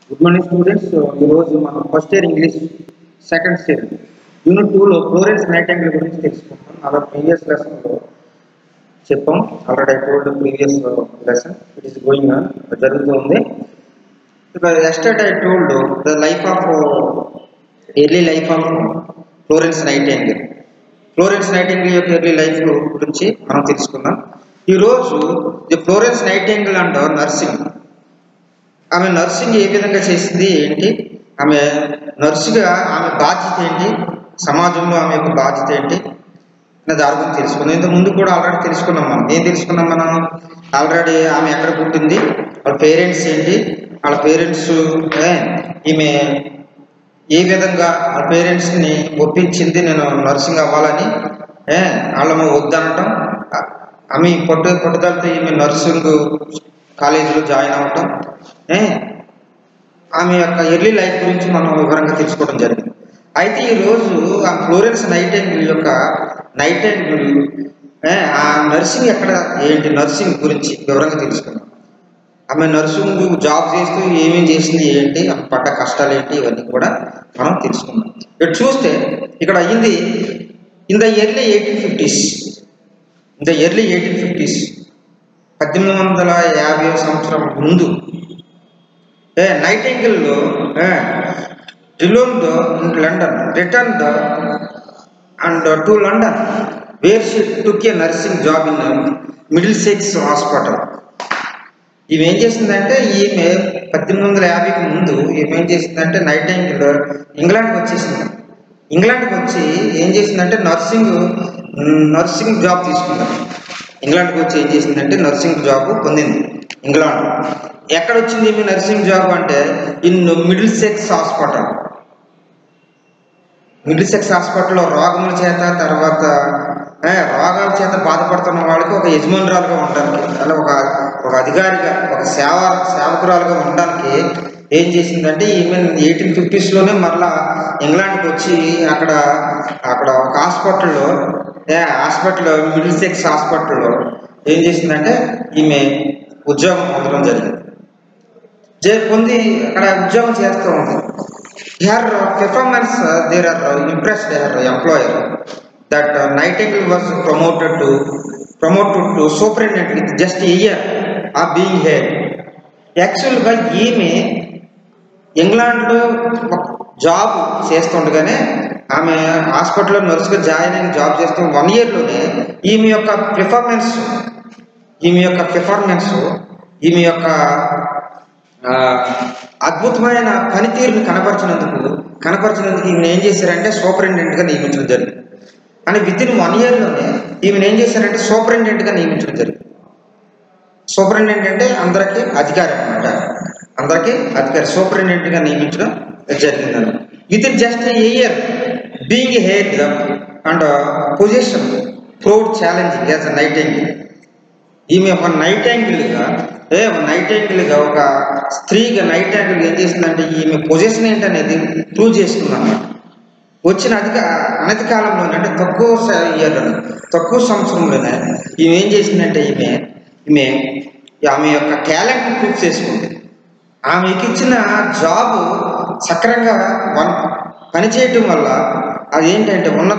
Good morning students. ఈరోజు మనం first year English second year unit 2లో ఫ్లోరెన్స్ నైటింగేల్ గురించి తెలుసుకుంటాం. అలా ప్రీవియస్ లెసన్లో చెప్పాం. Already I told previous lesson it is going on జరుగుతుంది. Yesterday I told the life of early life of Florence Nightingale. Florence Nightingale యొక్క early life గురించి మనం తెలుసుకుందాం. ఈరోజు the Florence Nightingale and nursing, ఆమె నర్సింగ్ ఏ విధంగా చేసింది ఏంటి, ఆమె నర్సుగా ఆమె బాధ్యత ఏంటి, సమాజంలో ఆమె యొక్క బాధ్యత ఏంటి అనే దాని గురించి తెలుసుకుందాం. ఇంత ముందు కూడా ఆల్రెడీ తెలుసుకున్నాం. మనం ఏం తెలుసుకున్నాం? మనం ఆల్రెడీ ఆమె ఎక్కడ పుట్టింది, వాళ్ళ పేరెంట్స్ ఏంటి, వాళ్ళ పేరెంట్స్ ఈమె ఏ విధంగా వాళ్ళ పేరెంట్స్ని ఒప్పించింది నేను నర్సింగ్ అవ్వాలని, వాళ్ళము వద్దనటం, ఆమె పట్టుదలతో ఈమె నర్సింగ్ కాలేజీలో జాయిన్ అవ్వటం, ఆమె యొక్క ఎర్లీ లైఫ్ గురించి మనం వివరంగా తెలుసుకోవడం జరిగింది. అయితే ఈరోజు ఆ ఫ్లోరెన్స్ నైటింగేల్ ఆ నర్సింగ్ ఎక్కడ ఏంటి, నర్సింగ్ గురించి వివరంగా తెలుసుకున్నాం. ఆమె నర్సింగ్ జాబ్ చేస్తూ ఏమేమి చేసింది ఏంటి, ఆమె పడ్డ కష్టాలు ఏంటి, ఇవన్నీ కూడా మనం తెలుసుకున్నాం. ఇక్కడ చూస్తే ఇక్కడ అయ్యింది ఇన్ ద ఎర్లీ 1850s. 1850 సంవత్సరం ముందు Nightingale Dillon in London returned and to London where she took a nursing job in Middlesex Hospital. ఈమె ఏం చేసిందంటే, ఈమె 1850కి ముందు ఈమె ఏం చేసిందంటే నైటింగేల్ ఇంగ్లాండ్కి వచ్చేసింది. ఇంగ్లాండ్కి వచ్చి ఏం చేసిందంటే నర్సింగ్ జాబ్ తీసుకుంది. ఇంగ్లాండ్కి వచ్చి ఏం చేసిందంటే నర్సింగ్ జాబ్ పొందింది. ఇంగ్లాండ్ ఎక్కడ వచ్చింది ఈమె నర్సింగ్ జాబ్ అంటే ఇన్ మిడిల్సెక్స్ హాస్పిటల్. మిడిల్సెక్స్ హాస్పిటల్లో రోగాల చేత బాధపడుతున్న వాళ్ళకి ఒక యజమానురాలుగా ఉండడానికి, అలా ఒక అధికారిగా, ఒక సేవకురాలుగా ఉండడానికి ఏం చేసిందంటే ఈమె 1850స్లోనే మరలా ఇంగ్లాండ్కి వచ్చి అక్కడ ఒక హాస్పిటల్లో మిడిల్సెక్స్ హాస్పిటల్లో ఏం చేసిందంటే ఈమె ఉద్యోగం పొందడం జరిగింది. పొంది అక్కడ ఉద్యోగం చేస్తూ ఉంది. Her performance there are impressed her employer that Nightingale was promoted to superintendent with just a year of being head. యాక్చువల్గా ఈమె ఇంగ్లాండ్లో జాబ్ చేస్తుండగానే, ఆమె హాస్పిటల్లో నర్సుగా జాయిన్ అయిన జాబ్ చేస్తూ 1 ఇయర్లోనే ఈమె యొక్క పెర్ఫార్మెన్స్, ఈమె యొక్క అద్భుతమైన పనితీరుని కనపరిచినందుకు ఈమెను ఏం చేశారంటే సూపరింటెండెంట్గా నియమించడం జరిగింది. అని వితిన్ 1 ఇయర్లోనే ఈమెను ఏం చేశారంటే సూపరింటెండెంట్గా నియమించడం జరిగింది. సూపరింటెండెంట్ అంటే అందరికీ అధికారి అన్నమాట, సూపరింటెండెంట్గా నియమించడం జరిగింది. Within just a year being head and position proud challenging as a Nightingale. ఈమె ఒక నైటింగేల్గా ఒక స్త్రీగా నైటింగేల్ ఏం చేసిందంటే ఈమె పొజిషన్ ఏంటనేది ప్రూవ్ చేసుకుందన్నమాట. వచ్చిన అనతి కాలంలోనే, అంటే తక్కువ సంవత్సరంలోనే ఈమె ఏం చేసిందంటే ఆమె యొక్క టాలెంట్ని ప్రూవ్ చేసుకుంది. ఆమెకి ఇచ్చిన జాబ్ సక్రంగా పనిచేయటం వల్ల అది ఏంటంటే ఉన్నత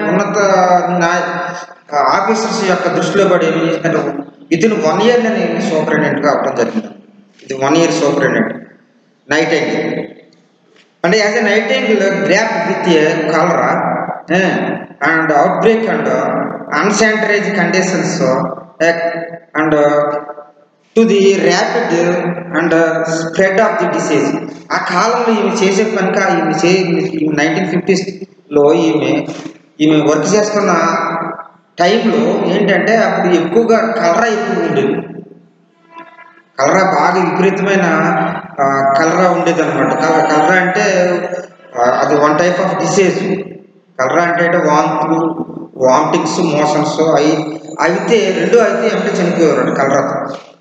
ఆఫీసర్స్ యొక్క దృష్టిలో పడి ఏం చేసిందంటే వితిన్ 1 ఇయర్లోనే సూపరింటెండెంట్గా అవ్వడం జరిగింది. ఇది 1 ఇయర్ సూపరింటెండెంట్ నైటింగేల్. అంటే as a Nightingale grapple with a cholera and outbreak and unsanitized conditions and to the rapid and spread of the disease. ఆ కాలంలో ఈమె చేసే పనిక 1950స్లో ఈమె వర్క్ చేస్తున్న టైంలో ఏంటంటే అప్పుడు ఎక్కువగా కలరా ఉండేది. కలరా బాగా విపరీతమైన కలరా ఉండేది అనమాట. కలరా అంటే అది 1 టైప్ ఆఫ్ డిసీజ్. కలరా అంటే వామిటింగ్స్, మోషన్స్ అయితే అంటే చనిపోయేవారు కలరాతో.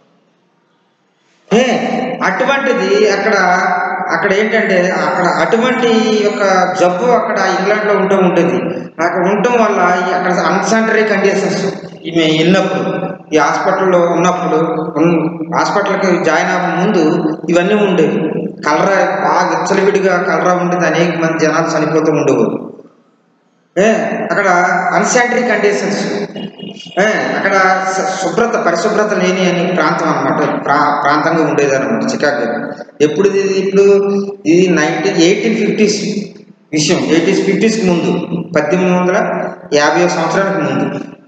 అటువంటిది అక్కడ ఏంటంటే అటువంటి యొక్క జబ్బు అక్కడ ఇంగ్లాండ్లో ఉండేది. అక్కడ ఉండటం వల్ల అక్కడ అన్సానిటరీ కండిషన్స్ ఈమె వెళ్ళినప్పుడు, ఈ హాస్పిటల్లో ఉన్నప్పుడు, హాస్పిటల్కి జాయిన్ అవ్వక ముందు ఇవన్నీ ఉండేవి. కలరా బాగా విచ్చలవిడిగా కలరా ఉండేది, అనేక మంది జనాలు చనిపోతూ ఉండేవారు. అక్కడ అన్సానిటరీ కండిషన్స్, అక్కడ శుభ్రత పరిశుభ్రత లేని అని ప్రాంతం అనమాట, ప్రాంతంగా ఉండేది అనమాట చికాగో. ఎప్పుడు ఇది? ఇప్పుడు ఇది 1850s విషయం, 1850s ముందు, 1850 సంవత్సరానికి ముందు.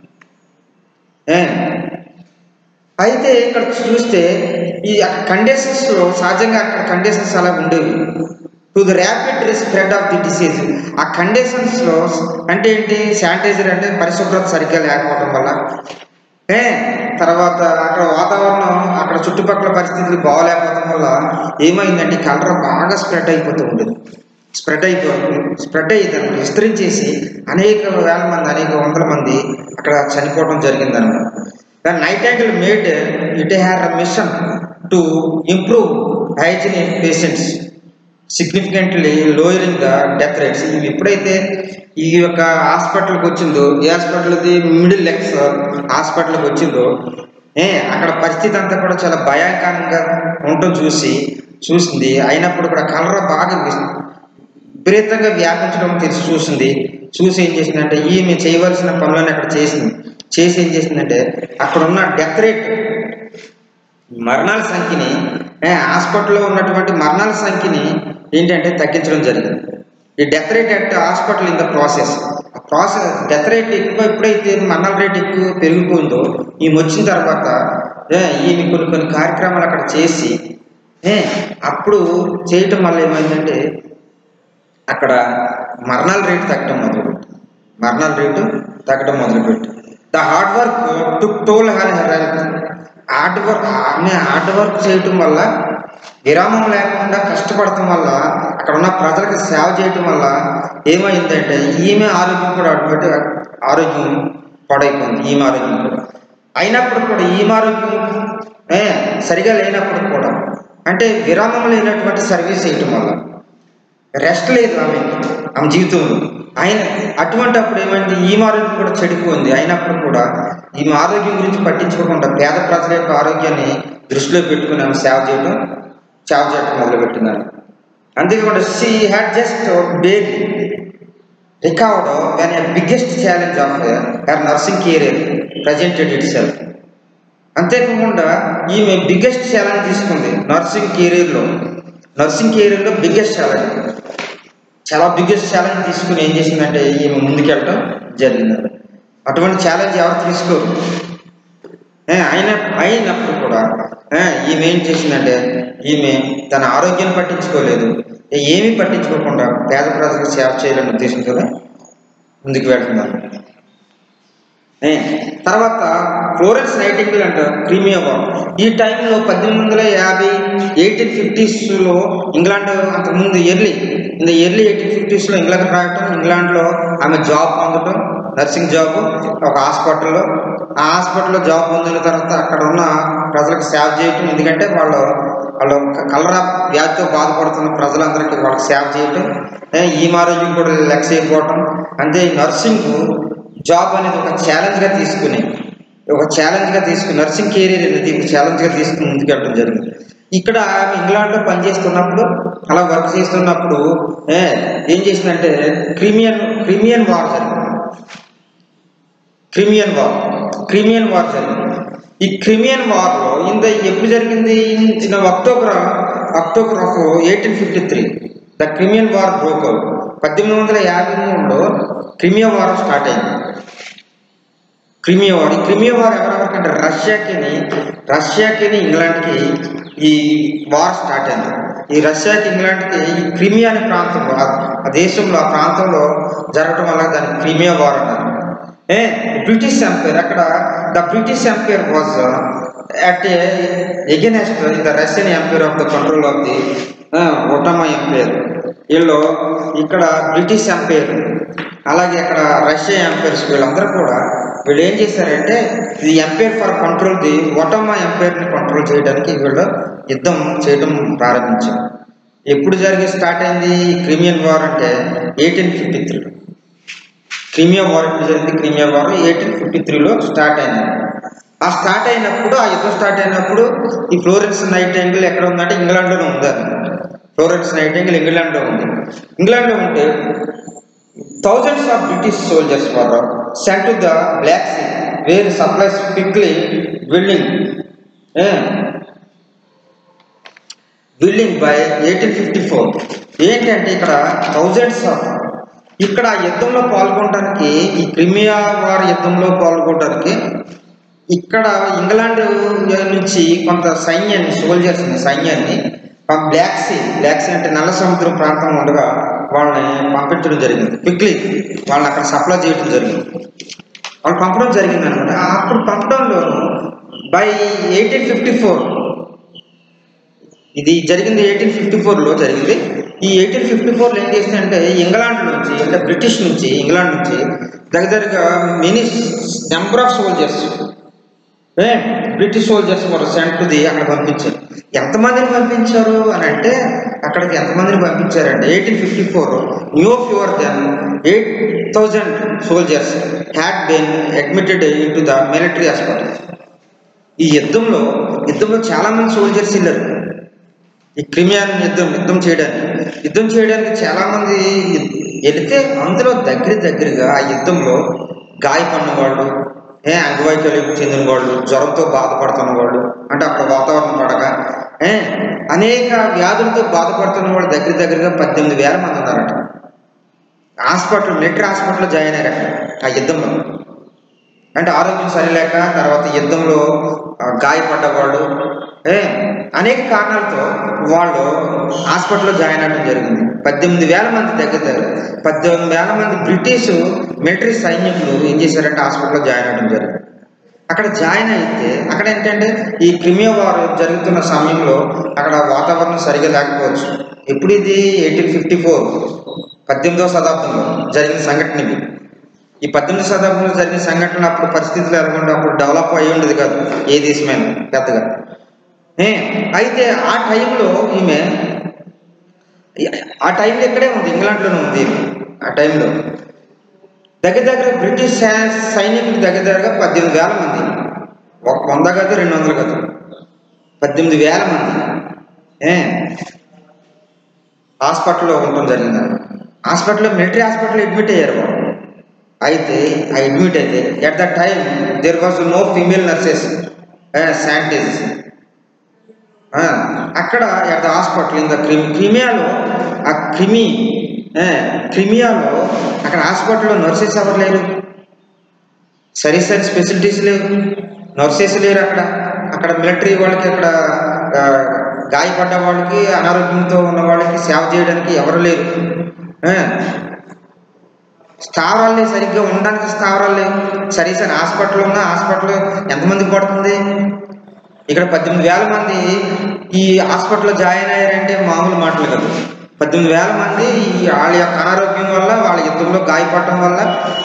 అయితే ఇక్కడ చూస్తే ఈ కండిషన్స్లో సహజంగా అక్కడ కండిషన్స్ అలా ఉండేవి. To the rapid spread of the disease, ఆ కండిషన్స్లో అంటే ఏంటి? శానిటైజర్ అంటే పరిశుభ్రత సరిగ్గా లేకపోవడం వల్ల, తర్వాత అక్కడ వాతావరణం, అక్కడ చుట్టుపక్కల పరిస్థితులు బాగోలేకపోవడం వల్ల ఏమైందంటే కలరా బాగా స్ప్రెడ్ అయిపోతూ ఉండేది. స్ప్రెడ్ అయ్యేది, విస్తరించేసి అనేక వేల మంది, అనేక వందల మంది అక్కడ చనిపోవడం జరిగిందన్నమాట. The Nightingale made it had a mission to improve hygiene in patients, significantly lowering the death rates. ఇవి ఎప్పుడైతే ఈ యొక్క హాస్పిటల్కి వచ్చిందో, ఏ హాస్పిటల్ది? మిడిల్ ఎక్స్ హాస్పిటల్కి వచ్చిందో, అక్కడ పరిస్థితి అంతా కూడా చాలా భయంకరంగా ఉండటం చూసింది. అయినప్పుడు కూడా కలరా బాగా విపరీతంగా వ్యాపించడం చూసి ఏం చేసిందంటే ఈమె చేయవలసిన పనులను అక్కడ చేసి ఏం చేసిందంటే అక్కడున్న డెత్ రేట్, మరణాల సంఖ్యని, హాస్పిటల్లో ఉన్నటువంటి మరణాల సంఖ్యని ఏంటంటే తగ్గించడం జరిగింది. ఈ death rate at hospital in the process death rate ఎప్పుడైతే మరణాల రేట్ ఎక్కువ పెరిగిపోయిందో, ఈమె వచ్చిన తర్వాత ఈమె కొన్ని కార్యక్రమాలు అక్కడ చేసి అప్పుడు చేయటం వల్ల ఏమైందంటే అక్కడ మరణాల రేటు తగ్గడం మొదలుపెట్టి the hard work took toll hard work చేయటం వల్ల, విరామం లేకుండా కష్టపడటం వల్ల, అక్కడ ఉన్న ప్రజలకు సేవ చేయటం వల్ల ఏమైందంటే ఈమె ఆరోగ్యం కూడా ఆరోగ్యం పాడైపోయింది. ఈమె ఆరోగ్యం కూడా అయినప్పుడు కూడా, ఈమె ఆరోగ్యం సరిగా లేనప్పుడు కూడా, అంటే విరామం లేనటువంటి సర్వీస్ చేయటం వల్ల, రెస్ట్ లేదు ఆమె జీవితంలో. అటువంటి అప్పుడు ఏమైంది? ఈమె ఆరోగ్యం కూడా చెడిపోయింది. అయినప్పుడు కూడా ఈమె ఆరోగ్యం గురించి పట్టించుకోకుండా పేద ప్రజల యొక్క ఆరోగ్యాన్ని దృష్టిలో పెట్టుకుని ఆమె సేవ చేయటం మొదలుపెట్టినారు. అంతేకాకుండా she had just barely recovered when a biggest challenge of her nursing career presented itself. అంతేకాకుండా ఈమె బిగ్గెస్ట్ ఛాలెంజ్ తీసుకుంది నర్సింగ్ కెరీర్లో చాలా బిగ్గెస్ట్ ఛాలెంజ్ తీసుకుని ఏం చేసిందంటే ఈమె ముందుకెళ్ళటం జరిగింది. అటువంటి ఛాలెంజ్ ఎవరు తీసుకోరు. అయినప్పుడు కూడా ఈమె ఏం చేసిందంటే ఈమె తన ఆరోగ్యాన్ని పట్టించుకోలేదు, ఏమీ పట్టించుకోకుండా పేద ప్రజలకు సేవ చేయాలనే ఉద్దేశంతో ముందుకు వెళ్తున్నారు. తర్వాత Florence Nightingale and Crimea war. ఈ టైంలో 1850 1850s ఇంగ్లాండ్, అంతకుముందు ఎర్లీ 1850s ఇంగ్లాండ్ రావటం, ఇంగ్లాండ్లో ఆమె జాబ్ పొందటం, నర్సింగ్ జాబ్ ఒక హాస్పిటల్లో. ఆ హాస్పిటల్లో జాబ్ పొందిన తర్వాత అక్కడ ఉన్న ప్రజలకు సేవ చేయటం, ఎందుకంటే వాళ్ళు కలరా వ్యాధితో బాధపడుతున్న ప్రజలందరికీ వాళ్ళకి సేవ చేయటం, ఈ ఆరోగ్యం కూడా లెక్క చేయకపోవటం. అంతే నర్సింగ్ జాబ్ అనేది ఒక ఛాలెంజ్గా తీసుకుని నర్సింగ్ కెరీర్ అనేది ఒక ఛాలెంజ్గా తీసుకుని ముందుకెళ్ళడం జరిగింది. ఇక్కడ ఇంగ్లాండ్లో పనిచేస్తున్నప్పుడు, అలా వర్క్ చేస్తున్నప్పుడు ఏం చేసిందంటే క్రిమియన్ వార్ జరిగింది. ఈ క్రిమియన్ వార్లో ఎప్పుడు జరిగింది? October of 1853 the Crimean war broke out. 1853లో క్రిమియా వార్ స్టార్ట్ అయింది. క్రిమియా వార్ ఎవరెవరికంటే రష్యాకి ఇంగ్లాండ్కి ఈ వార్ స్టార్ట్ అయింది. ఈ రష్యాకి ఇంగ్లాండ్కి ఈ క్రిమియా అనే ప్రాంతంలో, ఆ దేశంలో, ఆ ప్రాంతంలో జరగటం వల్ల దాన్ని క్రిమియా వార్ అన్నారు. బ్రిటిష్ ఎంపైర్, అక్కడ the British empire was at against the Russian empire of the control of the Ottoman empire. వీళ్ళు ఇక్కడ బ్రిటిష్ ఎంపైర్, అలాగే అక్కడ రష్యా ఎంపైర్స్, వీళ్ళందరూ కూడా వీళ్ళు ఏం చేశారంటే ఇది empire for control the Ottoman ఎంపైర్ని కంట్రోల్ చేయడానికి వీళ్ళు యుద్ధం చేయడం ప్రారంభించారు. ఎప్పుడు స్టార్ట్ అయింది క్రిమియన్ వార్ అంటే 1853. క్రిమియా వార్ ఎప్పుడు జరిగింది? క్రిమియా వార్ 1853లో స్టార్ట్ అయింది. ఆ యుద్ధం స్టార్ట్ అయినప్పుడు ఈ ఫ్లోరెన్స్ నైటింగేల్ ఎక్కడ ఉందంటే ఇంగ్లాండ్లోనే ఉంది. ఫ్లోరెన్స్ నైటింగేల్ ఇంగ్లాండ్లో ఉంది. ఇంగ్లాండ్లో ఉంటే thousands of British soldiers were sent to the Black Sea where supplies quickly building by 1854. ఏంటంటే ఇక్కడ థౌజండ్స్ ఆఫ్ ఇక్కడ యుద్ధంలో పాల్గొనడానికి, ఈ క్రిమియా వార్ యుద్ధంలో పాల్గొనడానికి ఇక్కడ ఇంగ్లాండ్ నుంచి కొంత సైన్యాన్ని బ్లాక్ సీ అంటే నల్ల సముద్రం ప్రాంతం ఉండగా వాళ్ళని పంపించడం జరిగింది. క్విక్లీ వాళ్ళని అక్కడ సప్లై చేయడం జరిగింది. వాళ్ళు పంపడం జరిగింది అనమాట. అప్పుడు పంపడంలో బై 1854 ఇది జరిగింది. 1854లో జరిగింది. ఈ 1854లో ఏం చేసిందంటే ఇంగ్లాండ్ నుంచి, అంటే బ్రిటిష్ నుంచి, ఇంగ్లాండ్ నుంచి దగ్గరగా many number of soldiers, British soldiers were sent to the అక్కడ పంపించారు. ఎంతమందిని పంపించారు అని అంటే అక్కడికి ఎంతమందిని పంపించారంటే 1854 new fewer than 8,000 soldiers had been admitted into the military hospital. ఈ యుద్ధంలో చాలామంది సోల్జర్స్ వెళ్ళారు. ఈ క్రిమియన్ యుద్ధం చేయడానికి చాలామంది వెళితే అందులో దగ్గరగా ఆ యుద్ధంలో గాయపడిన వాళ్ళు, అంగవైకల్యం చెందిన వాళ్ళు, జ్వరంతో బాధపడుతున్న వాళ్ళు, అంటే అక్కడ వాతావరణం పడక అనేక వ్యాధులతో బాధపడుతున్న వాళ్ళు దగ్గరగా 18,000 మంది ఉన్నారట. మిలిటరీ హాస్పిటల్లో జాయిన్ అయ్యారట ఆ యుద్ధంలో. అంటే ఆరోగ్యం సరిలేక, తర్వాత యుద్ధంలో గాయపడ్డవాళ్ళు, అనేక కారణాలతో వాళ్ళు హాస్పిటల్లో జాయిన్ అవ్వడం జరిగింది. 18,000 మంది దగ్గర 18,000 మంది బ్రిటిష్ మిలిటరీ సైనికులు ఏం చేశారంటే హాస్పిటల్లో జాయిన్ అవ్వడం జరిగింది. అక్కడ జాయిన్ అయితే అక్కడ ఏంటంటే ఈ క్రిమియా వార్ జరుగుతున్న సమయంలో అక్కడ వాతావరణం సరిగా లేకపోవచ్చు. ఎప్పుడు ఇది 1854 18వ శతాబ్దంలో జరిగిన సంఘటన ఇది. ఈ 18వ శతాబ్దంలో జరిగిన సంఘటన అప్పుడు పరిస్థితులు ఎలాగొండే, అప్పుడు డెవలప్ అయ్యి ఉండేది కాదు ఏ దేశమైనా పెద్దగా. అయితే ఆ టైంలో ఇక్కడే ఉంది, ఇంగ్లాండ్లోనే ఉంది. ఆ టైంలో దగ్గర బ్రిటిష్ సైనికులు దగ్గరగా 18,000 మంది, 100 కాదు 200 కాదు, 18,000 మంది హాస్పిటల్లో ఉండటం జరిగింది. మిలిటరీ హాస్పిటల్లో అడ్మిట్ అయ్యారు. అయితే at the time there was no female nurses sanitizers. అక్కడ at the hospital in the క్రిమియాలో అక్కడ హాస్పిటల్లో నర్సెస్ ఎవరు లేరు, సరి స్పెషలిటీస్ లేవు, నర్సెస్ లేరు. అక్కడ మిలిటరీ వాళ్ళకి, అక్కడ గాయపడ్డ వాళ్ళకి, అనారోగ్యంతో ఉన్న వాళ్ళకి సేవ చేయడానికి ఎవరు లేరు. స్థావరాలు సరిగ్గా ఉండడానికి స్థావరాలు లేవు. సరే హాస్పిటల్ ఎంతమందికి పడుతుంది? ఇక్కడ 18,000 మంది ఈ హాస్పిటల్లో జాయిన్ అయ్యారంటే మామూలు మాటలు కాదు. 18,000 మంది వాళ్ళ యొక్క అనారోగ్యం వల్ల, వాళ్ళ యుద్ధంలో గాయపడటం వల్ల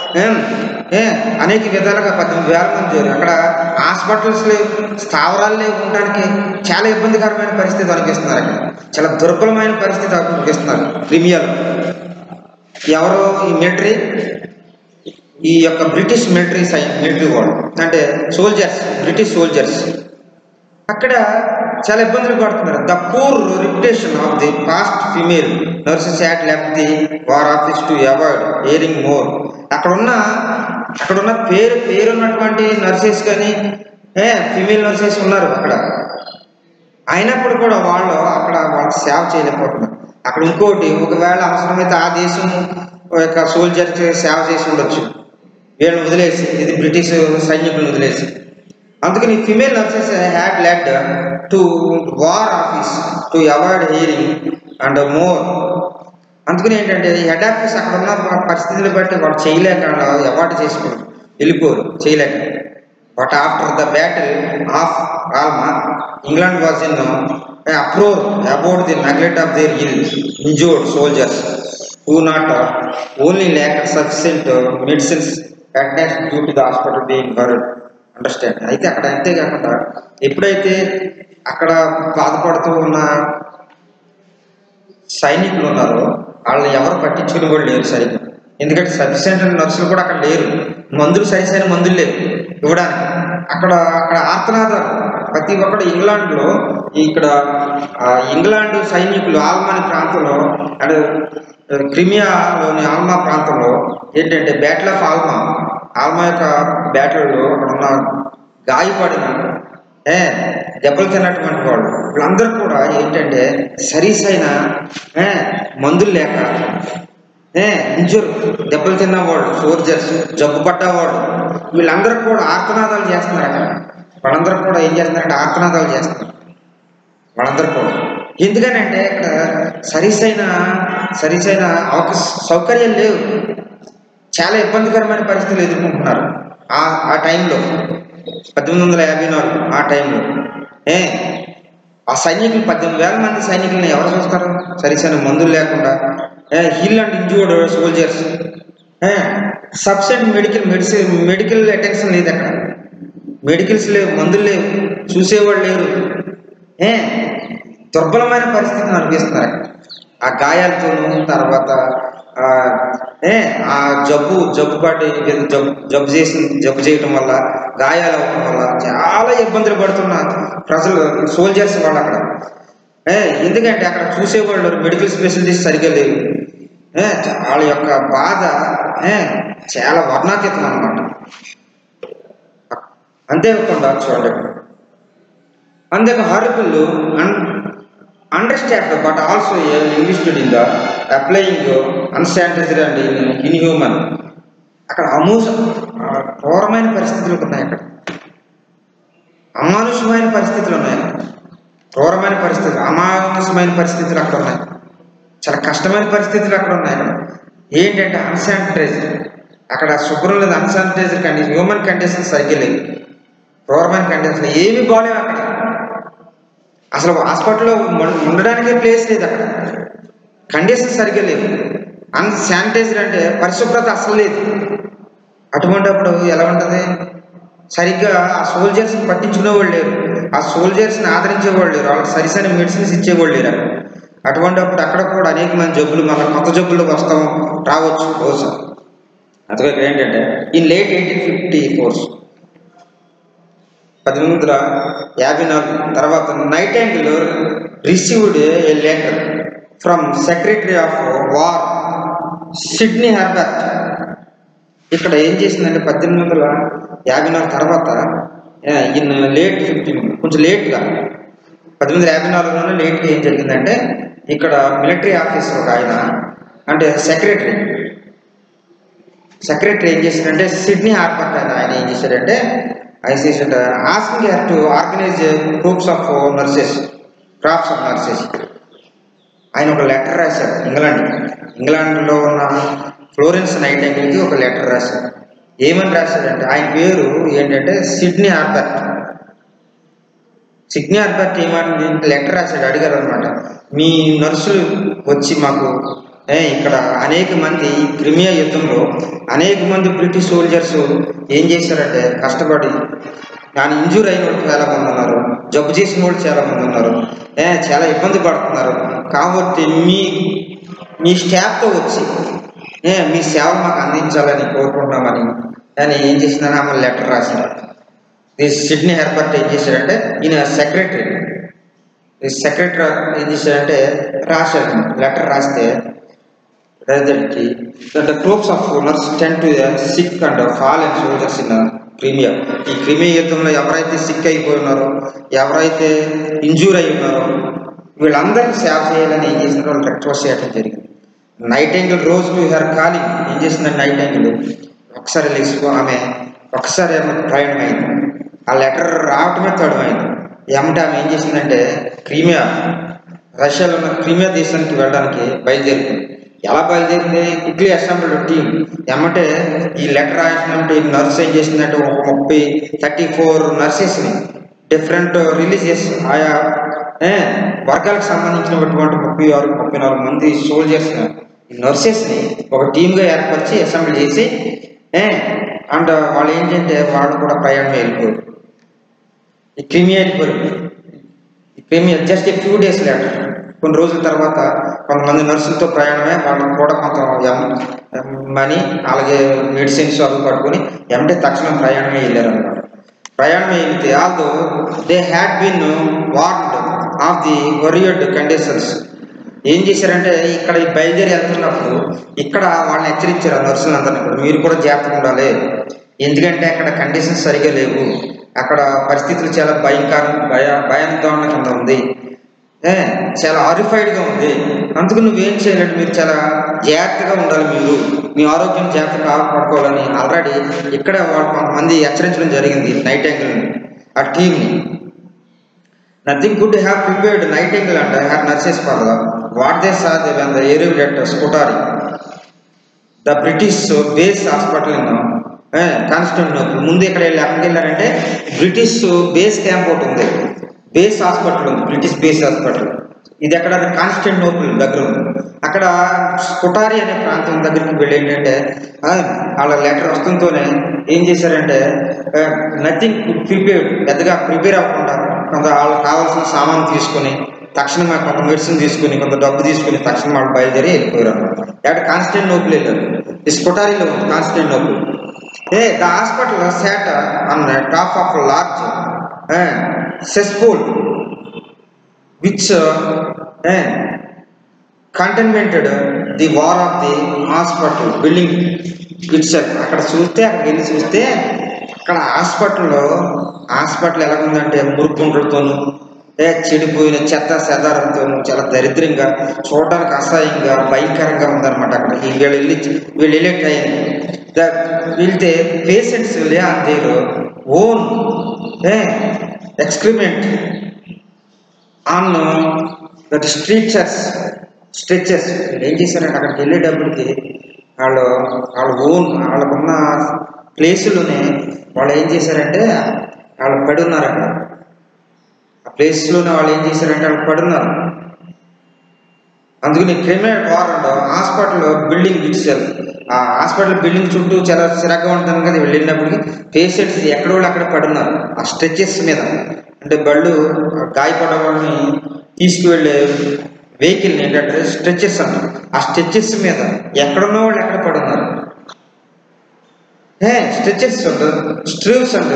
అనేక విధాలుగా 18,000 మంది చేరు. అక్కడ హాస్పిటల్స్ లేవు, స్థావరాలు లేవు, ఉండడానికి చాలా ఇబ్బందికరమైన పరిస్థితి అనిపిస్తున్నారు. అక్కడ చాలా దుర్బలమైన పరిస్థితి అనిపిస్తున్నారు క్రిమియాలో. ఎవరు? ఈ మిలిటరీ, ఈ యొక్క బ్రిటిష్ మిలిటరీ వాళ్ళు, అంటే బ్రిటిష్ సోల్జర్స్ అక్కడ చాలా ఇబ్బందులు పడుతున్నారు. The poor reputation of the past female nurses had left the war office to avoid hearing more. అక్కడున్న పేరున్నటువంటి నర్సెస్ కానీ ఫీమేల్ నర్సెస్ ఉన్నారు అక్కడ. అయినప్పుడు కూడా వాళ్ళకి సేవ చేయలేకపోతున్నారు. అక్కడ ఇంకోటి, ఒకవేళ అవసరమైతే ఆ దేశం యొక్క సోల్జర్కి సేవ చేసి ఉండొచ్చు, వీళ్ళని వదిలేసి, ఇది బ్రిటిష్ సైనికులను వదిలేసి. అందుకని female nurses had led to war office to avoid hearing and more. అందుకని ఏంటంటే హెడ్ ఆఫీస్ అక్కడ ఉన్న పరిస్థితులు బట్టి వాళ్ళు చేయలేక అవాయిడ్ చేసుకోరు, వెళ్ళిపోరు చేయలేక. But after the battle of Alma England was in uproar about the neglect of their injured soldiers who not only lacked sufficient medicines attached due to the hospital being buried. Understand? అయితే అక్కడ అంతేకాకుండా ఎప్పుడైతే అక్కడ బాధపడుతూ ఉన్న సైనికులు ఉన్నారో వాళ్ళని ఎవరు పట్టించుకుని కూడా లేరు సరిగ్గా. ఎందుకంటే సఫిషియెంట్ నర్సులు కూడా అక్కడ లేరు, మందులు సరిసైన మందులు లేవు ఇవ్వడానికి. అక్కడ ఆర్తనాదాలు ప్రతి ఒక్కడు ఇంగ్లాండ్లో ఇక్కడ ఇంగ్లాండ్ సైనికులు ఆల్మాని ప్రాంతంలో అండ్ క్రిమియాలోని ఆల్మా ప్రాంతంలో ఏంటంటే బ్యాటిల్ ఆఫ్ ఆల్మా యొక్క బ్యాటిల్లో అక్కడ ఉన్న గాయపడిన దెబ్బలు తిన్నటువంటి వాళ్ళు వీళ్ళందరూ కూడా ఏంటంటే సరీసైన మందులు లేక ఇంజూర్ దెబ్బలు తిన్నవాళ్ళు, సోల్జర్స్, జబ్బు పడ్డవాళ్ళు వీళ్ళందరూ కూడా ఆర్తనాదాలు చేస్తున్నారు. అక్కడ వాళ్ళందరూ కూడా ఏం చేస్తున్నారంటే ఆర్తనాదాలు చేస్తున్నారు వాళ్ళందరూ కూడా. ఎందుకనంటే ఇక్కడ సరీసైన సౌకర్యాలు లేవు, చాలా ఇబ్బందికరమైన పరిస్థితులు ఎదుర్కొంటున్నారు ఆ టైంలో 1854 ఆ టైంలో. ఆ సైనికులు 18,000 మంది సైనికులను ఎవరు చూస్తారు? సరిసైన మందులు లేకుండా, ill and injured soldiers, absent medical attention లేదు అక్కడ, మెడికల్స్ లేవు, మందులు లేవు, చూసేవాళ్ళు లేరు. దుర్బలమైన పరిస్థితిని అనిపిస్తున్నారు అక్కడ ఆ గాయాలతోనూ. తర్వాత ఆ జబ్బు చేయటం వల్ల, గాయాలు అవ్వడం వల్ల చాలా ఇబ్బందులు పడుతున్న ప్రజలు, సోల్జర్స్ వాళ్ళు అక్కడ. ఎందుకంటే అక్కడ చూసేవాళ్ళు మెడికల్ స్పెషలిస్ట్ సరిగ్గా లేవు. వాళ్ళ యొక్క బాధ చాలా వర్ణాతీతం అన్నమాట. అంతేకాకుండా చూడండి, అంతేకా horrible understaffed but also invested in the applying unsanitary and inhuman. అక్కడ ఘోరమైన పరిస్థితులు ఉన్నాయి, అక్కడ అమానుషమైన పరిస్థితులు ఉన్నాయి, ఘోరమైన పరిస్థితులు, అమానుషమైన పరిస్థితులు అక్కడ ఉన్నాయి, చాలా కష్టమైన పరిస్థితులు అక్కడ ఉన్నాయి. అక్కడ ఏంటంటే అన్శానిటైజర్, అక్కడ శుభ్రం లేదు, అన్శానిటైజర్ కండిషన్, హ్యూమన్ కండిషన్ సరిగ్గా లేదు, ఘోరమైన కండిషన్ ఏమీ బాగాలేవు అక్కడ. అసలు హాస్పిటల్లో ఉండడానికే ప్లేస్ లేదు అక్కడ, కండిషన్ సరిగ్గా లేవు. అన్శానిటైజర్ అంటే పరిశుభ్రత అసలు లేదు. అటువంటిప్పుడు ఎలా ఉంటుంది? సరిగ్గా ఆ సోల్జర్స్ని పట్టించుకునేవాళ్ళు లేరు, ఆ సోల్జర్స్ని ఆదరించేవాళ్ళు లేరు, వాళ్ళకి సరిసైన మెడిసిన్స్ ఇచ్చేవాళ్ళు లేరు. అటువంటిప్పుడు అక్కడ కూడా అనేక మంది జబ్బులు, మళ్ళీ కొత్త జబ్బులు రావచ్చు బహుశా. అదే ఏంటంటే ఈ లేట్ 1854 1854 తర్వాత Nightingale received a letter from secretary of war Sidney Herbert. ఇక్కడ ఏం చేసిందంటే 1854 తర్వాత ఇన్ లేట్ 15 కొంచెం లేట్గా 1854లోనే లేట్గా ఏం జరిగిందంటే ఇక్కడ మిలిటరీ ఆఫీసర్ ఒక ఆయన అంటే సెక్రటరీ ఏం చేశాడంటే సిడ్నీ హార్బర్ట్ ఆయన ఏం చేశాడంటే asking her to organize groups of crafts of nurses. ఆయన ఒక లెటర్ రాశారు ఇంగ్లాండ్లో ఉన్న ఫ్లోరెన్స్ నైటింగేల్కి ఒక లెటర్ రాశారు. ఏమని రాశాడంటే ఆయన పేరు ఏంటంటే సిడ్నీ హార్బర్ట్. ఏమని లెటర్ రాశాడు, అడిగారు అనమాట, మీ నర్సులు వచ్చి మాకు ఇక్కడ అనేక మంది క్రిమియా యుద్ధంలో అనేక మంది బ్రిటిష్ సోల్జర్స్ ఏం చేశారంటే కష్టపడి దాని ఇంజూర్ అయిన వాళ్ళు చాలా మంది ఉన్నారు, జబ్బు చేసిన వాళ్ళు చాలా మంది ఉన్నారు, చాలా ఇబ్బంది పడుతున్నారు. కాబట్టి మీ స్టాఫ్తో వచ్చి మీ సేవలు మాకు అందించాలని కోరుకుంటున్నామని కానీ ఏం చేసిందని ఆమె లెటర్ రాశారు. ఈ సిడ్నీ హార్బర్ట్ ఏం చేశాడంటే ఈయన సెక్రటరీ ఏం చేశాడంటే రాశాడు లెటర్ రాస్తే కి the troops of owners tend to the sick and fallen soldiers in Crimea. ఈ క్రిమియా యుద్ధంలో ఎవరైతే సిక్ అయిపోయినారో, ఎవరైతే ఇంజూర్ అయి ఉన్నారో వీళ్ళందరికీ సేవ చేయాలని ఏం చేసిన వాళ్ళు రిక్వెస్ట్ చేయడం జరిగింది. నైటింగేల్ రోజు టు హర్ కాలింగ్ ఏం చేసిందంటే నైటింగేల్ ఒకసారి లేచిపో ఆమె ఒకసారి ఏమో ప్రయాణమైంది, ఆ లెటర్ రావటమే తడమైంది. ఏమంటే ఆమె ఏం చేసిందంటే రష్యాలో ఉన్న క్రిమియా దేశానికి వెళ్ళడానికి బయలుదేరుతుంది. ఎలా బయలుదేరింది? క్విక్లీ అసెంబ్ల్డ్ టీమ్ ఏమంటే ఈ లెటర్ రాసినట్టు ఈ నర్స్ ఏం చేసిందంటే ఒక 34 నర్సెస్ని డిఫరెంట్ రిలీజియస్ ఆయా వర్గాలకు సంబంధించినటువంటి 34 మంది సోల్జర్స్ నర్సెస్ని ఒక టీమ్గా ఏర్పరిచి అసెంబ్లీ చేసి అండ్ వాళ్ళు ఏంటంటే వాళ్ళు కూడా ప్రయాణం వెళ్ళిపోయారు. ఈ Crimea just a few days later కొన్ని రోజుల తర్వాత కొంతమంది నర్సులతో ప్రయాణమే వాళ్ళకి కూడా కొంత మనీ అలాగే మెడిసిన్స్ అవి పట్టుకుని తక్షణం ప్రయాణమే వెళ్ళారు అనమాట. ప్రయాణం అయింది. Although they had been warned of the varied conditions. ఏం చేశారంటే ఇక్కడ బయలుదేరి వెళ్తున్నప్పుడు ఇక్కడ వాళ్ళని హెచ్చరించారు ఆ నర్సులందరినీ కూడా, మీరు కూడా జాగ్రత్తగా ఉండాలి, ఎందుకంటే అక్కడ కండిషన్స్ సరిగా లేవు, అక్కడ పరిస్థితులు చాలా భయాందోళన కింద ఉంది, చాలా హారిఫైడ్గా ఉంది, అందుకు నువ్వేం చేయాలంటే మీరు చాలా జాగ్రత్తగా ఉండాలి, మీరు మీ ఆరోగ్యం జాగ్రత్తగా కాపాడుకోవాలని ఆల్రెడీ ఇక్కడ వాళ్ళు కొంతమంది హెచ్చరించడం జరిగింది నైటింగేల్ ఆ టీమ్ని. Nothing could have prepared Nightingale and her nurses for what they saw they when the arrival at Scutari the British base hospital in Constantinople. ముందు ఇక్కడ ఎక్కడికి వెళ్ళారంటే బ్రిటిష్ బేస్ క్యాంప్ ఒకటి ఉంది, బేస్ హాస్పిటల్ ఉంది, బ్రిటిష్ బేస్ హాస్పిటల్. ఇది ఎక్కడ Constantinople దగ్గర ఉంది. అక్కడ స్కూటారి అనే ప్రాంతం దగ్గరికి వెళ్ళి ఏంటంటే వాళ్ళ లెటర్ వస్తుంటేనే ఏం చేశారంటే నథింగ్ ప్రిపేర్డ్, పెద్దగా ప్రిపేర్ అవ్వకుండా కొంత వాళ్ళకి కావాల్సిన సామాన్ తీసుకుని తక్షణమే కొంత మెడిసిన్ తీసుకుని కొంత డబ్బు తీసుకుని తక్షణం వాళ్ళు బయలుదేరి వెళ్ళిపోయారు అనమాట. ఎక్కడ కాన్స్టాంటినోపుల్ వెళ్ళారు, ఈ స్కూటారిలో ఉంది Constantinople. The hospital sat on the top of a large cesspool which contaminated the wall of the hospital building itself. అక్కడికి వెళ్ళి చూస్తే అక్కడ హాస్పిటల్ ఎలా ఉందంటే మురుకుండ్లతోనూ చెడిపోయిన చెత్త చెదారంతోనూ చాలా దరిద్రంగా, చూడడానికి అసహ్యంగా, భయంకరంగా ఉందన్నమాట. అక్కడ వీళ్ళు వెళ్ళే టైం వెళ్తే patients their own excrement on that stretchers. ఏం చేశారంటే అక్కడికి వెళ్ళేటప్పటికి వాళ్ళకున్న ప్లేసులోనే వాళ్ళు ఏం చేశారంటే వాళ్ళు పడి ఉన్నారు. అక్కడ ఆ ప్లేస్లోనే వాళ్ళు ఏం చేశారంటే వాళ్ళు పడి ఉన్నారు. అందుకని criminal warrant hospital building itself, ఆ హాస్పిటల్ బిల్డింగ్ చుట్టూ చాలా చిరగ్గా ఉంటుంది కదా. వెళ్ళినప్పటికీ పేషెంట్స్ ఎక్కడ వాళ్ళు అక్కడ పడున్నారు ఆ స్ట్రెచెస్ మీద. అంటే బళ్ళు గాయపడ్డ వాళ్ళని తీసుకువెళ్ళే వెహికల్ ఏంటంటే స్ట్రెచెస్ అంటారు. ఆ స్ట్రెచెస్ మీద ఎక్కడున్న వాళ్ళు ఎక్కడ పడున్నారు, stretches and strews and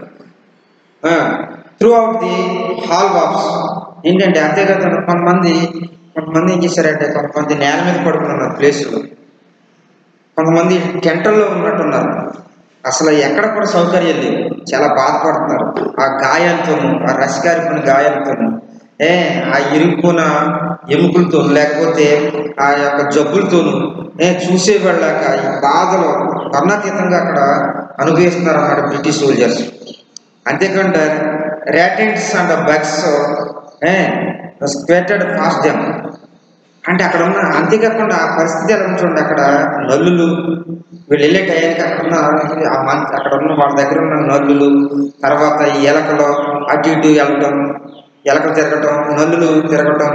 throughout the hallways. ఏంటంటే అంతేకాదు కొంతమంది ఏం చేశారంటే కొంతమంది నేల మీద పడుకున్నారు ప్లేసులు, కొంతమంది టెంటల్లో ఉన్నట్టున్నారు. అసలు ఎక్కడ కూడా సౌకర్యం లేవు, చాలా బాధపడుతున్నారు ఆ గాయాలతోనూ, ఆ రసికారిపోయిన గాయాలతోనూ, ఆ ఇరుక్కున్న ఎముకలతోనూ, లేకపోతే ఆ యొక్క జబ్బులతోనూ చూసేవాళ్ళక ఈ బాధలు వర్ణాతీతంగా అక్కడ అనుభవిస్తున్నారు అన్నమాట బ్రిటిష్ సోల్జర్స్. అంతేకాకుండా rodents and bugs scurried past them. అంటే అక్కడ ఉన్న, అంతేకాకుండా ఆ పరిస్థితి ఎలా చూడండి, అక్కడ నల్లులు వీళ్ళు వెళ్ళే టయానికి అక్కడ ఉన్న వాళ్ళ దగ్గర ఉన్న నల్లులు, తర్వాత ఈ ఎలకలు అటు ఇటు వెళ్ళటం, ఎలకలు తిరగటం, నల్లులు తిరగటం,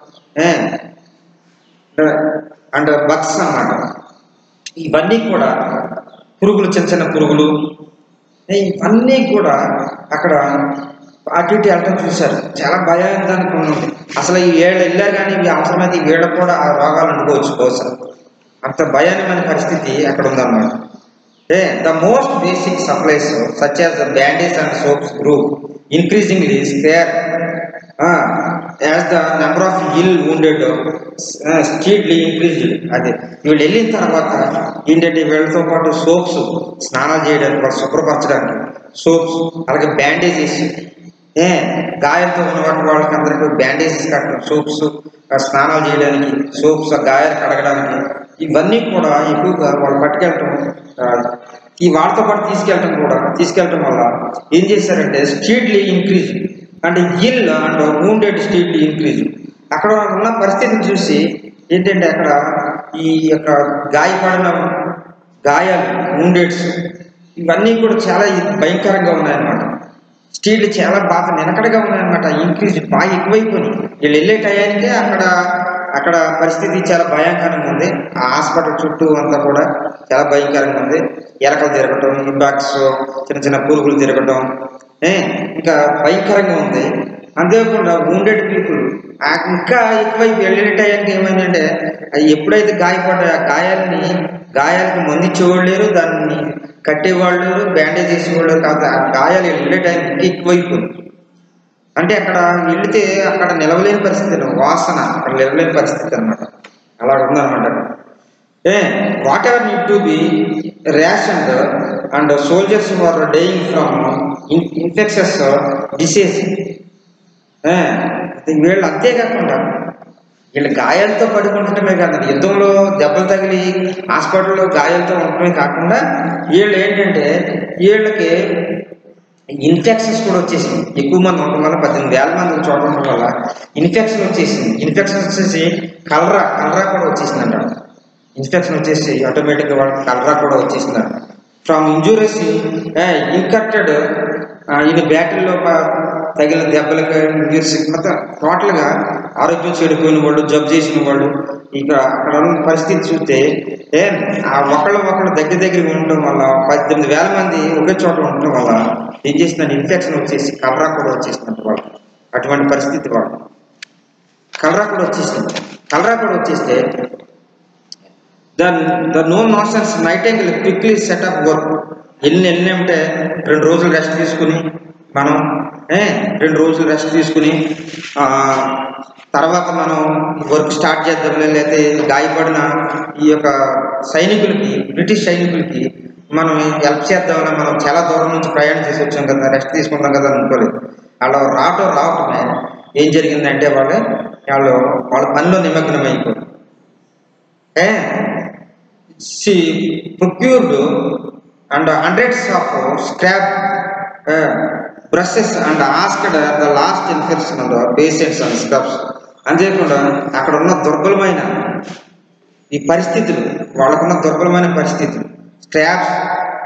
అండ్ బగ్స్ అన్నమాట. ఇవన్నీ కూడా పురుగులు, చిన్న చిన్న పురుగులు, ఇవన్నీ కూడా అక్కడ అటు ఇటు వెళ్ళటం చూశారు. చాలా భయాందోళనగా ఉంది. అసలు ఈ వీళ్ళు వెళ్ళారు కానీ ఇవి అవసరమైతే వీళ్ళకు కూడా ఆ రోగాలు అనుకోవచ్చు బహుశా. అంత భయానమైన పరిస్థితి అక్కడ ఉందన్నమాట. The most basic supplies such as the bandage and soaps grew increasingly scarce as the number of ill wounded steadily increased. అదే వీళ్ళు వెళ్ళిన తర్వాత ఏంటంటే వీళ్ళతో పాటు సోప్స్, స్నానాలు చేయడానికి, వాళ్ళు శుభ్రపరచడానికి సోప్స్, అలాగే బ్యాండేజెస్, గాయాలతో ఉన్నవాటి వాళ్ళకి అందరికీ బ్యాండేజెస్ కట్టడం, సోప్స్, స్నానాలు చేయడానికి సోప్స్, గాయాలు కడగడానికి, ఇవన్నీ కూడా ఎక్కువగా వాళ్ళు పట్టుకెళ్ళటం, ఈ వాళ్ళతో పాటు తీసుకెళ్ళటం వల్ల ఏం చేశారంటే steadily increase and ill and wounded steadily increase. అక్కడ ఉన్న పరిస్థితిని చూసి ఏంటంటే అక్కడ ఈ యొక్క గాయపడిన గాయాలు, woundeds, ఇవన్నీ కూడా చాలా భయంకరంగా ఉన్నాయన్నమాట. స్టీడ్లు చాలా బాగా నిలకడగా ఉన్నాయన్నమాట. ఇంక్రీజ్ బాగా ఎక్కువైపోయి వీళ్ళు వెళ్ళే టయానికే అక్కడ పరిస్థితి చాలా భయంకరంగా ఉంది. ఆ హాస్పిటల్ చుట్టూ అంతా కూడా చాలా భయంకరంగా ఉంది. ఎలకలు తిరగటం, బాక్స్, చిన్న చిన్న పురుగులు తిరగటం, ఇంకా భయంకరంగా ఉంది. అంతేకాకుండా wounded పీపుల్ ఇంకా ఎక్కువైపు వెళ్ళిన టైంకి ఏమైందంటే అది ఎప్పుడైతే గాయపడ్డా ఆ గాయాలకి మందు ఇచ్చేవాళ్ళు లేరు, దాన్ని కట్టేవాళ్ళు లేరు, బ్యాండేజ్ చేసేవాళ్ళు లేరు. కాదు ఆ గాయాలు వెళ్ళే టైంకి ఇంకా ఎక్కువైపోయింది. అంటే అక్కడ వెళితే అక్కడ నిలవలేని పరిస్థితి, వాసన అక్కడ నిలవలేని పరిస్థితి అనమాట. అలా ఉందన్నమాట. Whatever need to be rationed and soldiers are dying from infectious disease. వీళ్ళు అంతేకాకుండా వీళ్ళు గాయాలతో పడుకుంటమే కాదండి, యుద్ధంలో దెబ్బలు తగిలి హాస్పిటల్లో గాయాలతో ఉండటమే కాకుండా వీళ్ళు ఏంటంటే వీళ్ళకి ఇన్ఫెక్షన్స్ కూడా వచ్చేసింది. ఎక్కువ మంది ఉండడం వల్ల 18,000 మంది చూడడం వల్ల ఇన్ఫెక్షన్ వచ్చేసి కలరా కూడా వచ్చేసిందంట. ఇన్ఫెక్షన్ వచ్చేసి ఆటోమేటిక్గా వాళ్ళకి కలరా కూడా వచ్చేసిందంట. ఫ్రమ్ ఇంజూరీస్ ఇన్కర్టెడ్ ఇది బ్యాటరీలో తగిలిన దెబ్బలకి మొత్తం టోటల్గా ఆరోగ్యం చెడిపోయిన వాళ్ళు, జబ్బు చేసిన వాళ్ళు. ఇక అక్కడ ఉన్న పరిస్థితి చూస్తే ఆ ఒకళ్ళు దగ్గర ఉండటం వల్ల 18,000 మంది ఒకే చోట ఉండటం వల్ల ఏం చేసిందంటే ఇన్ఫెక్షన్ వచ్చేసి కలరా కూడా వచ్చేసిందంట వాళ్ళు. అటువంటి పరిస్థితి వాళ్ళు కలరా కూడా వచ్చేస్తే the no nonsense Nightingale quickly set up work. వెళ్ళినామంటే 2 రోజులు రెస్ట్ తీసుకుని మనం 2 రోజులు రెస్ట్ తీసుకుని తర్వాత మనం వర్క్ స్టార్ట్ చేద్దాం. లేకపోతే గాయపడిన ఈ యొక్క బ్రిటిష్ సైనికులకి మనం హెల్ప్ చేద్దామని మనం చాలా దూరం నుంచి ప్రయాణం చేసి వచ్చాం కదా, రెస్ట్ తీసుకుంటాం కదా అనుకోలేదు. అలా రావటమే ఏం జరిగిందంటే వాళ్ళ పనిలో నిమగ్నం అయిపోయి she procured and hundreds of scrap brushes and asked the last infection of the patients and scrubs. అంతేకాకుండా అక్కడ ఉన్న దుర్బలమైన ఈ పరిస్థితులు, వాళ్ళకున్న దుర్బలమైన పరిస్థితులు, స్క్రాప్స్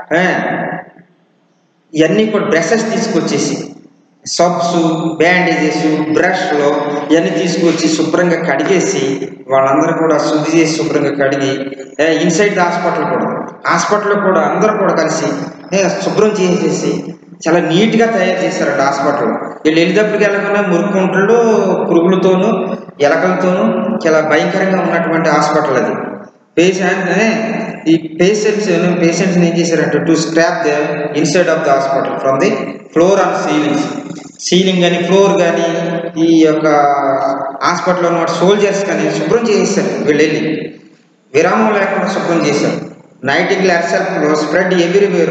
ఇవన్నీ కూడా బ్రషెస్ తీసుకొచ్చేసి సబ్స్, బ్యాండేజెస్, బ్రష్లో ఇవన్నీ తీసుకొచ్చి శుభ్రంగా కడిగేసి వాళ్ళందరూ కూడా శుద్ధి చేసి శుభ్రంగా కడిగి ఇన్సైడ్ ద హాస్పిటల్లో కూడా అందరూ కూడా కలిసి శుభ్రం చేసేసి చాలా నీట్గా తయారు చేశారంట హాస్పిటల్. వీళ్ళు వెళ్ళేటప్పటికి వెళ్ళగానే మురుకుంటలు, పురుగులతోనూ ఎలకలతోనూ చాలా భయంకరంగా ఉన్నటువంటి హాస్పిటల్ అది. ఈ పేషెంట్స్ని ఏం చేశారంటే to scrub the inside of the hospital from the floor and ceiling కానీ ఫ్లోర్ కానీ ఈ యొక్క హాస్పిటల్లో ఉన్న సోల్జర్స్ కానీ శుభ్రం చేసేసారు. వీళ్ళు వెళ్ళి విరామం లేకుండా శుభ్రం చేశారు. Nightingale herself spread everywhere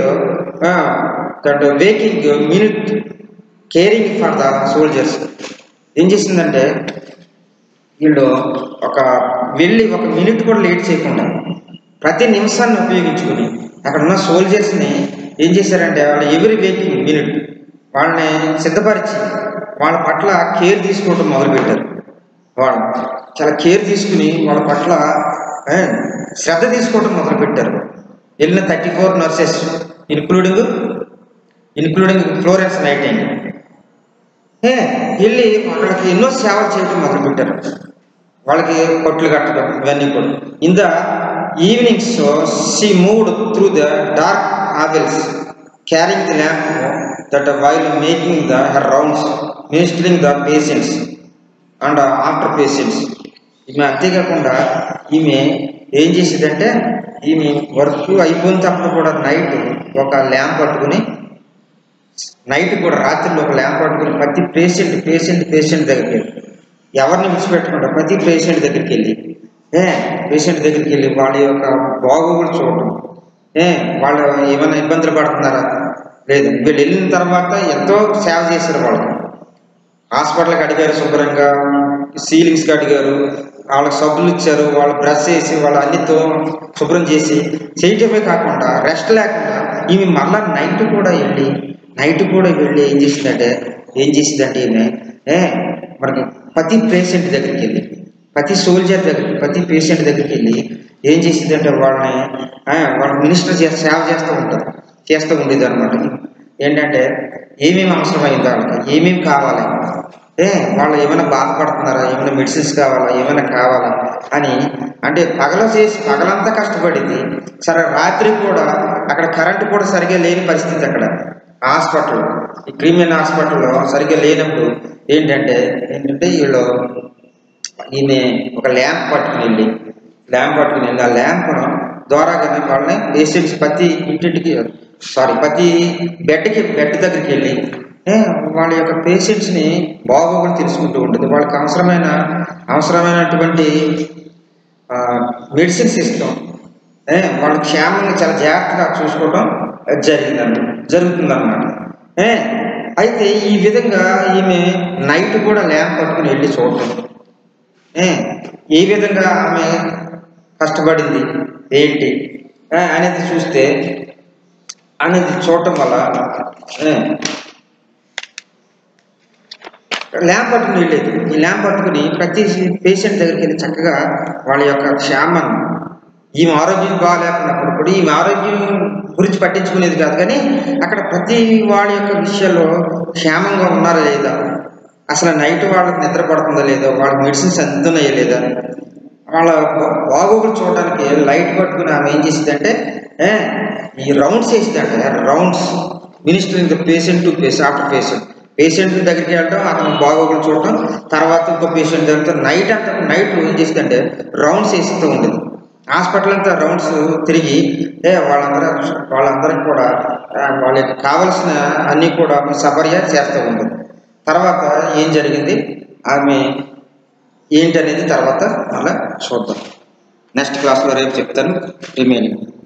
that waking minute caring for the soldiers. ఏం చేసిందంటే వీళ్ళు వెళ్ళి 1 మినిట్ కూడా లేట్ చేయకుండా ప్రతి నిమిషాన్ని ఉపయోగించుకుని అక్కడ ఉన్న సోల్జర్స్ని ఏం చేశారంటే వాళ్ళు ఎవ్రీ వేకింగ్ మినిట్ వాళ్ళని సిద్ధపరిచి వాళ్ళ పట్ల కేర్ తీసుకోవటం మొదలుపెట్టారు. వాళ్ళు చాలా కేర్ తీసుకుని వాళ్ళ పట్ల శ్రద్ధ తీసుకోవటం మొదలుపెట్టారు. వెళ్ళిన 34 నర్సెస్ ఇన్క్లూడింగ్ ఫ్లోరెన్స్ నైటింగేల్ వెళ్ళి వాళ్ళకి ఎన్నో సేవలు చేయడం మొదలుపెట్టారు. వాళ్ళకి కొట్లు కట్టడం ఇవన్నీ కూడా. In the evenings she moved through the dark hallways carrying the lamp that while making her rounds ministering the patients and after patients. ఈమె అంతేకాకుండా ఈమె ఏం చేసేదంటే ఈమె వర్క్ అయిపోయిన తర్వాత కూడా నైట్ ఒక ల్యాంప్ పట్టుకుని రాత్రిలో ఒక ల్యాంప్ పట్టుకుని ప్రతి పేషెంట్ దగ్గరికి వెళ్ళి ఎవరిని విడిచిపెట్టకుండా ప్రతి పేషెంట్ దగ్గరికి వెళ్ళి వాళ్ళ యొక్క బాగోగులు చూడటం, వాళ్ళు ఏమైనా ఇబ్బందులు పడుతున్నారా లేదు. వీళ్ళు వెళ్ళిన తర్వాత ఎంతో సేవ చేశారు. వాళ్ళకి హాస్పిటల్కి అడిగారు, శుభ్రంగా సీలింగ్స్కి అడిగారు, వాళ్ళకి సబ్బులు ఇచ్చారు, వాళ్ళు బ్రష్ చేసి వాళ్ళు అన్నితో శుభ్రం చేసి చేయటమే కాకుండా రెస్ట్ లేకుండా ఈమె మళ్ళా నైట్ కూడా వెళ్ళి ఏం చేసిందంటే ఈమె మనకి ప్రతి పేషెంట్ దగ్గరికి వెళ్ళి ప్రతి సోల్జర్ దగ్గరికి ప్రతి పేషెంట్ దగ్గరికి వెళ్ళి ఏం చేసిందంటే వాళ్ళని మినిస్టర్ సేవ చేస్తూ ఉండేది అనమాట. ఏంటంటే ఏమేమి అవసరమైంది, వాళ్ళకి ఏమేమి కావాలి, వాళ్ళు ఏమైనా బాధపడుతున్నారా, ఏమైనా మెడిసిన్స్ కావాలా, ఏమైనా కావాలా అని. అంటే పగలంతా కష్టపడింది. సరే రాత్రి కూడా అక్కడ కరెంటు కూడా సరిగ్గా లేని పరిస్థితి. అక్కడ హాస్పిటల్, ఈ క్రిమినల్ హాస్పిటల్లో సరిగ్గా లేనప్పుడు ఏంటంటే వీళ్ళు ఈమె ఒక ల్యాంప్ పట్టుకుని వెళ్ళి ఆ ల్యాంప్ ద్వారాగానే వాళ్ళని పేషెంట్స్ ప్రతి ఇంటింటికి ప్రతి బెడ్ దగ్గరికి వెళ్ళి వాళ్ళ యొక్క పేషెంట్స్ని బాగోగులు తెలుసుకుంటూ ఉంటుంది. వాళ్ళకి అవసరమైనటువంటి మెడిసిన్స్ ఇస్తాం, వాళ్ళ క్షేమంగా చాలా జాగ్రత్తగా చూసుకోవడం జరుగుతుందన్నమాట. అయితే ఈ విధంగా ఈమె నైట్ కూడా ల్యాంప్ పట్టుకుని వెళ్ళి చూడటం, ఏ విధంగా ఆమె కష్టపడింది ఏంటి అనేది చూడటం వల్ల ల్యాంప్ పట్టుకుని వెళ్ళేది. ఈ ల్యాంప్ పట్టుకుని ప్రతి పేషెంట్ దగ్గరికి వెళ్ళి చక్కగా వాళ్ళ యొక్క క్షేమం, ఈమె ఆరోగ్యం బాగాలేకున్నప్పుడు కూడా ఈమె ఆరోగ్యం గురించి పట్టించుకునేది కాదు, కానీ అక్కడ ప్రతి వాళ్ళ యొక్క విషయాల్లో క్షేమంగా ఉన్నారా లేదా, అసలు నైట్ వాళ్ళకి నిద్ర పడుతుందా లేదో, వాళ్ళకి మెడిసిన్స్ అందుతున్నాయా లేదా, వాళ్ళ బాగోగులు చూడడానికి లైట్ పట్టుకుని ఆమె ఏం చేసిందంటే ఈ రౌండ్స్ వేసిందంటే rounds ministering the patient to after patient దగ్గరికి వెళ్ళడం, అతను బాగోగులు చూడటం, తర్వాత ఇంకో పేషెంట్ దగ్గర నైట్ ఏం చేసిందంటే రౌండ్స్ వేస్తూ ఉంటుంది. హాస్పిటల్ అంతా రౌండ్స్ తిరిగి వాళ్ళందరికీ కూడా వాళ్ళకి కావలసిన అన్నీ కూడా సబర్య చేస్తూ ఉంటుంది. తర్వాత ఏం జరిగింది, ఆమె ఏంటి అనేది తర్వాత మళ్ళీ చూద్దాం. నెక్స్ట్ క్లాస్లో రేపు చెప్తాను రిమైనింగ్.